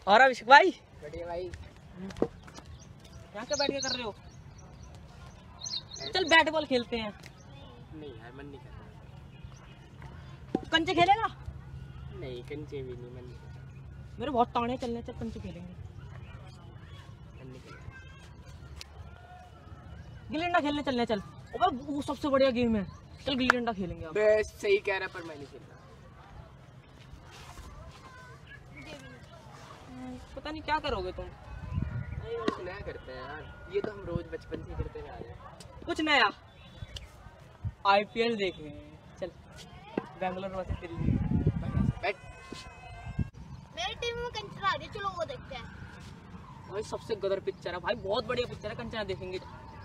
और अभिषेक भाई बढ़िया भाई। यहाँ के बैठ के कर रहे हो? चल बैट बॉल खेलते हैं। नहीं यार मन नहीं कर रहा। कंचे खेलेगा? नहीं कंचे भी नहीं, मन नहीं कर रहा। मेरे बहुत ताने चलने, चल कंचे खेलेंगे। मन नहीं कर रहा। गिल्ली डंडा खेलने चलने चल। अबे वो सबसे बढ़िया गेम है, चल गिल्ली डंडा खेलेंगे अब। बस सही कह रहा पर मैं नहीं खेल रहा। पता नहीं क्या करोगे तुम। नहीं कुछ नया करते हैं यार, ये तो हम रोज बचपन से करते आ रहे हैं। कुछ नया IPL देखें, चल बैंगलोर वर्सेस दिल्ली। बैठ। मेरी टीम में कंचना आ गया, चलो वो देखते हैं। भाई सबसे गदर पिक्चर है भाई, बहुत बढ़िया पिक्चर है, कंचना देखेंगे।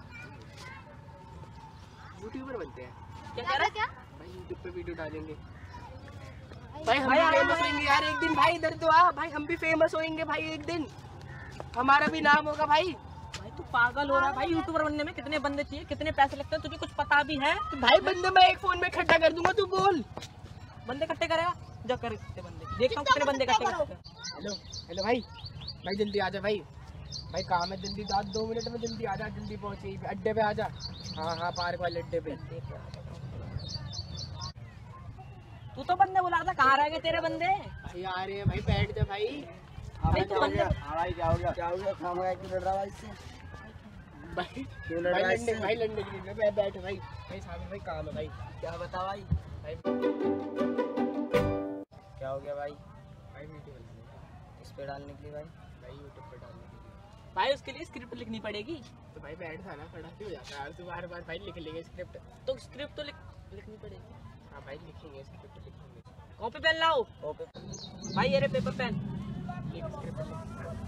यूट्यूबर बनते हैं। क्या कह रहा है? क्या भाई यूट्यूब पे वीडियो डालेंगे भाई, हम भी भाई, फेमस होंगे यार एक दिन भाई। इधर तो आ भाई, हम भी फेमस होंगे भाई एक दिन, हमारा भी नाम होगा भाई। भाई तू पागल हो रहा है भाई, यूट्यूबर बनने में कितने बंदे चाहिए, कितने पैसे लगते हैं, तुझे कुछ पता भी है? तो भाई बंदे मैं एक फोन में इकट्ठा कर दूंगा, तू बोल। बंदे इकट्ठे करेगा, जा कर कितने बंदे, देखता हूँ कितने बंदे इकट्ठे करते हैं। हेलो हेलो भाई, भाई जल्दी आ जा भाई, भाई काम है जल्दी, 2 मिनट में जल्दी आ जा, जल्दी पहुंचे अड्डे पे आ जा। हाँ हाँ पार्क वाले अड्डे पे। तू तो बंदे बुला था, कहाँ रह गए तेरे बंदे? भाई आ रहे हैं भाई, बैठ जा भाई। भाई तू बंदे भाई क्या हो गया काम है, क्यों लड़ रहा भाई इससे? भाई क्यों लड़ रहा है? भाई लड़ने के लिए बैठ भाई। भाई सामने भाई काम है भाई। क्या बता भाई? भाई क्या हो गया भाई? भाई वीडियो बनाने इस पे डालने के लिए भाई, भाई यूट्यूब पे डालने के लिए। भाई उसके लिए स्क्रिप्ट लिखनी पड़ेगी। तो भाई बैठ था ना, खड़ा क्यों हो जाता है यार तू बार बार? भाई लिख लेंगे स्क्रिप्ट। तो स्क्रिप्ट तो लिखनी पड़ेगी। हाँ भाई लिखेंगे स्क्रिप्ट, लिखेंगे। कॉपी पेन लाओ भाई, ये रे पेपर पेन। लिख स्क्रिप्ट लिख।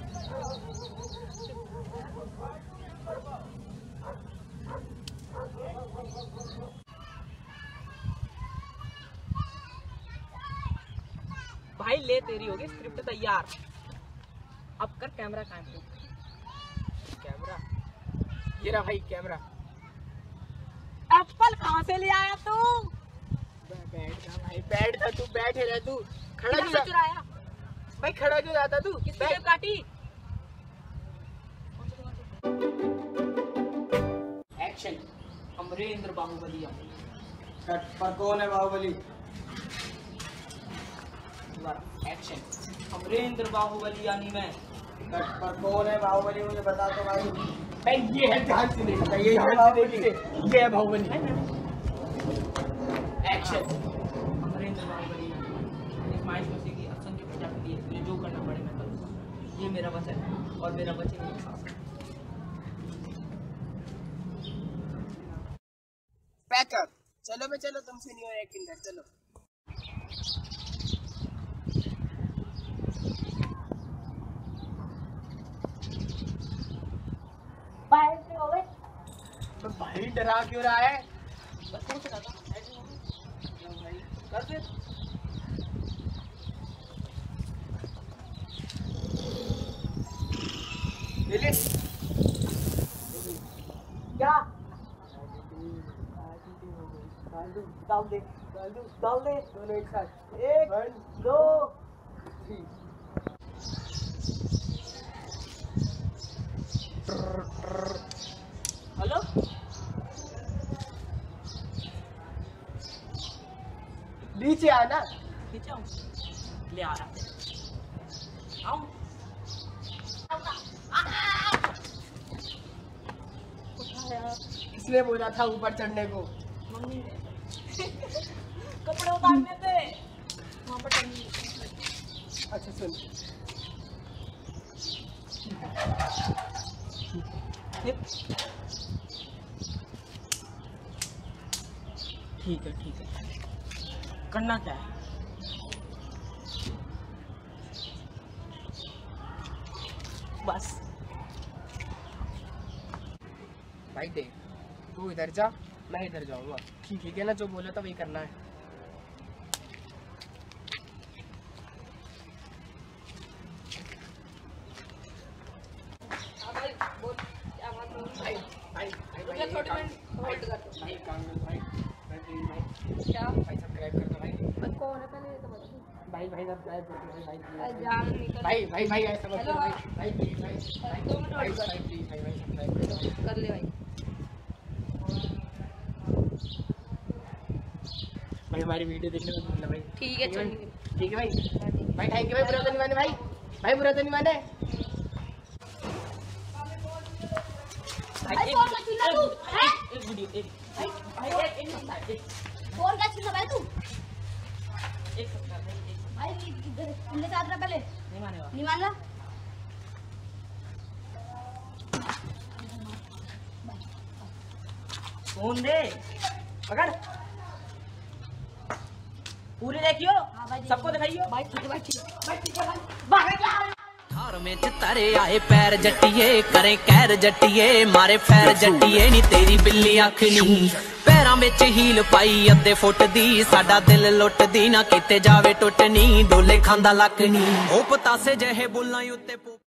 भाई ले तेरी होगी स्क्रिप्ट तैयार, अब कर कैमरा काम पे। कैमरा ये रहा भाई कैमरा। एप्पल कहाँ से ले आया तू? बैठ जा भाई, बैठ जा तू, बैठ रह तू। खड़ा किधर क्यों से जा- चुराया? भाई खड़ा क्यों जाता तू? किसने बैठ। जेब काटी? एक्शन। अमरेंद्र बाहुबली कट पर कौन है बाहुबली? एक्शन। अमरेंद्र बाहुबली यानी मैं। कट पर कौन है बाहुबली, मुझे बता तो भाई। भाई ये है, ध्यान से देख, ये है बाहुबली, ये है बाहुबली। एक्शन। अमरेंद्र बाहुबली इस माइस मसीह की असंख्य प्रजा के लिए मुझे जो करना पड़े मैं करूँगा, ये मेरा वचन है और मेरा वचन ही साथ है। पैकअप चलो बे चलो, तुमसे नहीं हो एक्टिंग कर, चलो। तो भाई डरा क्यों रहा है? बस सोच रहा था ऐसे हो गया। भाई कर फिर। ले क्या? डाल दे दोनों एक साथ। 1 2 3। हेलो नीचे आना। नीचे आऊँ? ले आ रहा आऊँ? किसने बोला था ऊपर चढ़ने को? मम्मी ने। कपड़े उतारने थे वहाँ पर टंगी। अच्छा सुन, ठीक है करना क्या है? बस भाई देख, तू इधर जा, मैं इधर जाऊंगा, ठीक है ना? जो बोला था वही करना है। भाई बोल क्या बात है? भाई भाई भाई छोटे मिनट होल्ड कर दो। भाई काम कर भाई, भाई क्या? भाई सब्सक्राइब कर दो भाई। कौन है पहले ये तो बता। भाई भाई सब गायब कर दो भाई जान निकल भाई ऐसा मत करो भाई प्लीज भाई 2 मिनट भाई प्लीज भाई सब्सक्राइब कर ले भाई। भाई हमारी वीडियो देखने को मिलना भाई। ठीक है चल ठीक है भाई भाई थैंक यू भाई, बुरा तो नहीं माने भाई बुरा तो नहीं माने। भाई फोन का छीना तू हैं? एक वीडियो एक फोन का छीना भाई तू। एक सब्सक्राइब भाई, भाई इधर तुमने साथ रहा पहले नहीं मानेगा। नहीं मान रहा। फोन दे, पकड़, पूरी देखियो, सबको दिखाइयो। भाई ठीक है भाई ठीक है भाई ठीक है भाई। हार में तारे आए पैर जट्टिए करे कैर जट्टिए मारे फैर जट्टिए नी तेरी बिल्ली आखनी पैरां विच हील पाई अद्धे फुट दी साडा दिल लुटदी ना किते जावे टुटनी डोले खांदा लकनी ओ पतासे जहे बुल्लां उत्ते